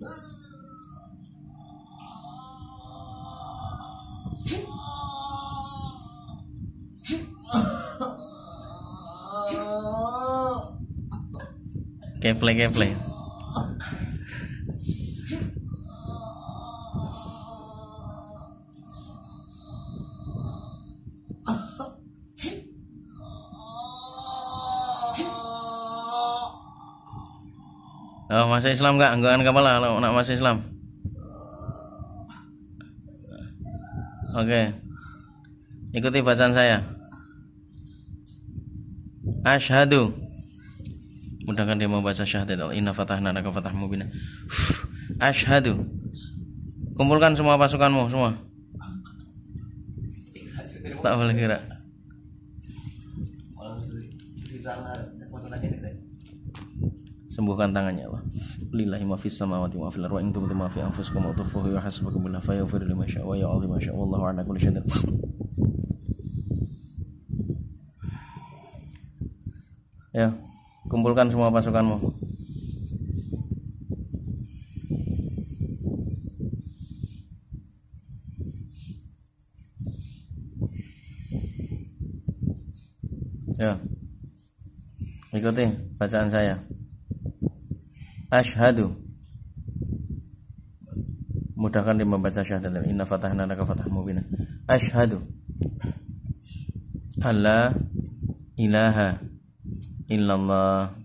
Keple. Oh, masih Islam enggak? Anggokan kepala kalau nak masih Islam. Oke. Ikuti bacaan saya. Asyhadu. Mudahkan dia membaca syahadat. Inna fatahna laka fathan mubina. Asyhadu. Kumpulkan semua pasukanmu semua. Tak boleh kira. Sembuhkan tangannya Allah. Lillahi ma fis samawati wa fil ardi wa in tubdu ma fi anfusikum wa tukhfuhu yuhasibukum billahi fa yaghfiru liman yasha wa yu'adhibu man yasha wallahu ala kulli syai'in. Ya, kumpulkan semua pasukanmu. Ya. Ikuti bacaan saya. Asyhadu. Mudahkan dia membaca syahadat. Inna fatahna laka fathan mubina. Asyhadu alla ilaha illallah